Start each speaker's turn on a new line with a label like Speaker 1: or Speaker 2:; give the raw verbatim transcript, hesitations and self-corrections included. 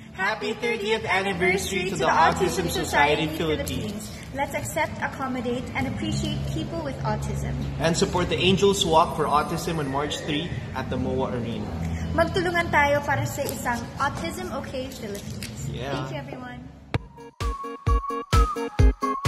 Speaker 1: Happy thirtieth anniversary to the Autism Society Philippines.
Speaker 2: Let's accept, accommodate, and appreciate people with autism.
Speaker 1: And support the Angels Walk for Autism on March third at the M O A Arena.
Speaker 2: Magtulungan tayo para sa isang Autism-OK Philippines.
Speaker 1: Yeah.
Speaker 2: Thank you, everyone.